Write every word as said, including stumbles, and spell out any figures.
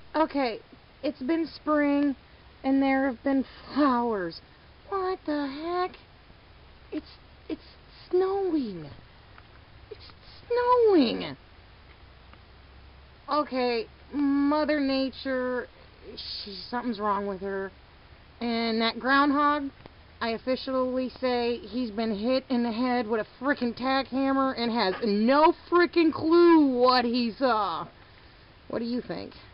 Okay, it's been spring, and there have been flowers. What the heck? It's, it's snowing. It's snowing. Okay, Mother Nature, she, something's wrong with her. And that groundhog, I officially say he's been hit in the head with a frickin' tack hammer and has no frickin' clue what he saw. What do you think?